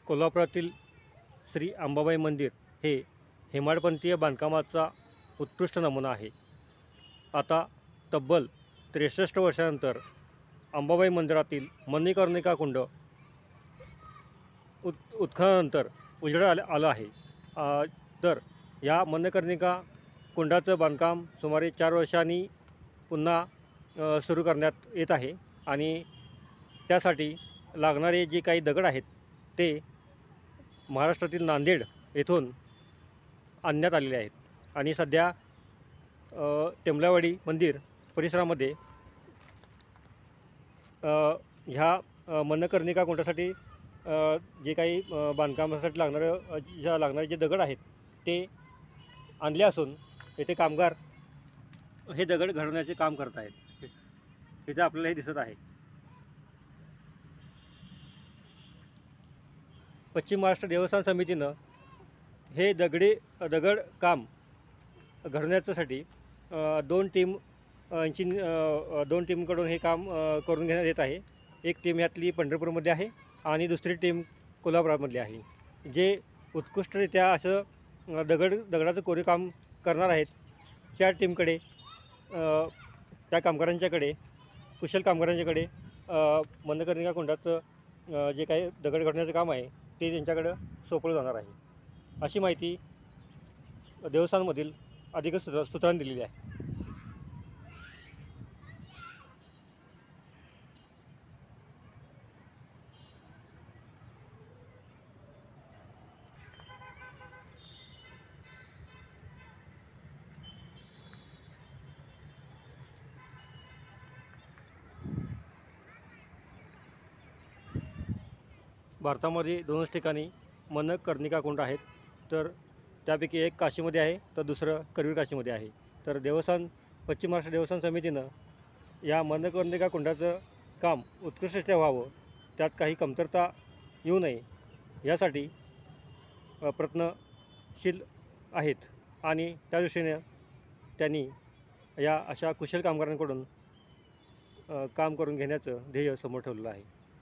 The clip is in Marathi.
कोल्हापुरातील श्री अंबाबाई मंदिर हे हेमाडपंथीय बांधकामाचा उत्कृष्ट नमुना आहे. आता तब्बल 63 वर्षानंतर अंबाबाई मंदिरातील मणिकर्णिका कुंड उत्खननानंतर उजेडात आलं आहे. तर या मणिकर्णिका कुंडाचं बांधकाम सुमारे 4 वर्षांनी पुन्हा सुरू करण्यात येत आहे आणि त्यासाठी लागणारे जे काही दगड आहेत ते महाराष्ट्रातील नांदेड येथून आणण्यात आलेले आहेत आणि सध्या टेंबलावाडी मंदिर परिसरामध्ये ह्या मणिकर्णिका कुंडासाठी जे काही बांधकामासाठी लागणारे जे दगड आहेत ते आणले असून येथे कामगार हे दगड घडवण्याचे काम करत आहेत. इथे आपल्याला हे दिसत आहे. पश्चिम महाराष्ट्र देवस्थान समितीनं हे दगड काम घडवण्यासाठी दोन टीमकडून हे काम करून घेण्यात येत आहे. एक टीम यातली पंढरपूरमध्ये आहे आणि दुसरी टीम कोल्हापुरामधली आहे. जे उत्कृष्टरित्या असं दगडाचं कोरीवकाम करणार आहेत त्या टीमकडे त्या कामगारांच्याकडे कुशल कामगारांच्याकडे मणिकर्णिका कुंडाचं जे काही दगड घडवण्याचं काम आहे ते त्यांच्याकडं सोपवलं जाणार आहे, अशी माहिती देवस्थानमधील अधिकृत सूत्रांनी दिलेली आहे. भारतामध्ये 2च ठिकाणी मणिकर्णिका कुंड आहेत. तर त्यापैकी एक काशीमध्ये आहे तर दुसरं करवीर काशीमध्ये आहे. तर पश्चिम महाराष्ट्र देवस्थान समितीनं या मणिकर्णिका कुंडाचं काम उत्कृष्टरित्या व्हावं, त्यात काही कमतरता येऊ नये यासाठी प्रयत्नशील आहेत आणि त्या दृष्टीने त्यांनी या अशा कुशल कामगारांकडून काम करून घेण्याचं ध्येय समोर ठेवलेलं आहे.